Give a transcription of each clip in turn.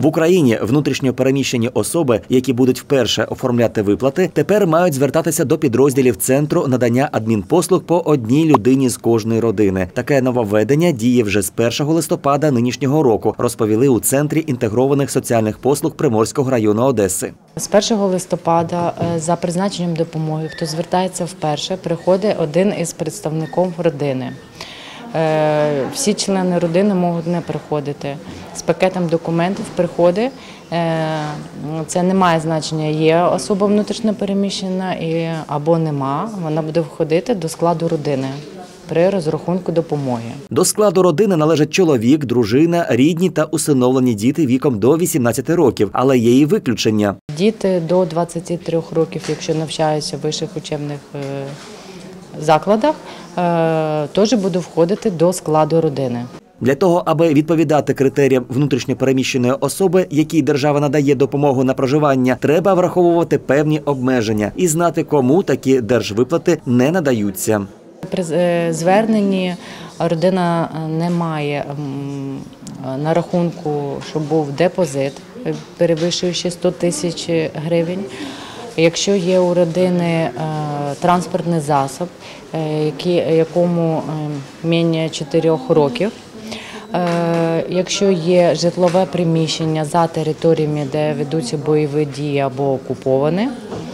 В Україні внутрішньо переміщені особи, які будуть вперше оформляти виплати, тепер мають звертатися до підрозділів Центру надання адмінпослуг по одній людині з кожної родини. Таке нововведення діє вже з 1 листопада нинішнього року, розповіли у Центрі інтегрованих соціальних послуг Приморського району Одеси. З 1 листопада за призначенням допомоги, хто звертається вперше, приходить один із представників родини. Всі члени родини можуть не приходити. З пакетом документів приходить. Це не має значення, є особа внутрішньо переміщена або нема. Вона буде входити до складу родини при розрахунку допомоги. До складу родини належать чоловік, дружина, рідні та усиновлені діти віком до 18 років, але є і виключення. Діти до 23 років, якщо навчаються в вищих учебних закладах, теж будуть входити до складу родини. Для того, аби відповідати критеріям внутрішньо переміщеної особи, якій держава надає допомогу на проживання, треба враховувати певні обмеження і знати, кому такі держвиплати не надаються. При зверненні родина не має на рахунку, щоб був депозит, перевищуючи 100 тисяч гривень. Якщо є у родини транспортний засіб, якому менше 4 років, якщо є житлове приміщення за територіями, де ведуться бойові дії або окуповані,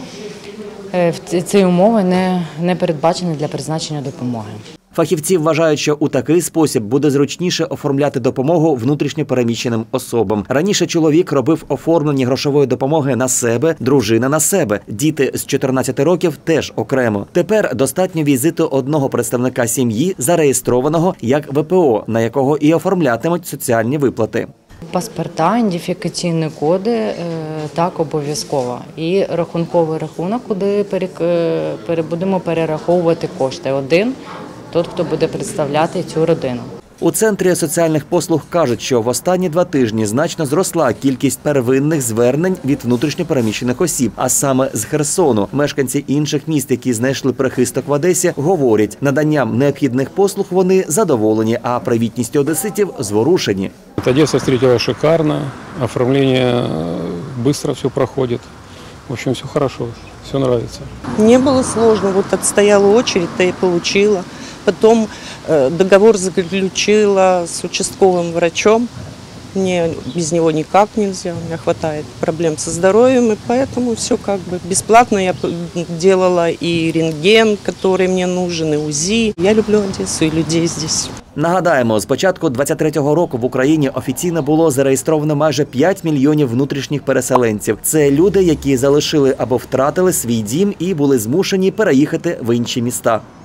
ці умови не передбачені для призначення допомоги. Фахівці вважають, що у такий спосіб буде зручніше оформляти допомогу внутрішньо переміщеним особам. Раніше чоловік робив оформлення грошової допомоги на себе, дружина на себе. Діти з 14 років теж окремо. Тепер достатньо візиту одного представника сім'ї, зареєстрованого як ВПО, на якого і оформлятимуть соціальні виплати. Паспорта, ідентифікаційні коди – так, обов'язково. І рахунковий рахунок, куди будемо перераховувати кошти. Один – той, хто буде представляти цю родину. У Центрі соціальних послуг кажуть, що в останні 2 тижні значно зросла кількість первинних звернень від внутрішньо переміщених осіб, а саме з Херсону. Мешканці інших міст, які знайшли прихисток в Одесі, говорять, наданням необхідних послуг вони задоволені, а привітністю одеситів зворушені. Одесса встретила шикарно, оформление быстро все проходит. В общем, все хорошо, все нравится. Не было сложно, вот отстояла очередь-то и получила. Потом договор заключила с участковым врачом. Мне без него никак нельзя, у меня хватает проблем со здоровьем, и поэтому все как бы бесплатно. Я делала и рентген, который мне нужен, и УЗИ. Я люблю Одессу и людей здесь. Нагадаємо, з початку 2023 року в Україні офіційно було зареєстровано майже 5 мільйонів внутрішніх переселенців. Це люди, які залишили або втратили свій дім і були змушені переїхати в інші міста.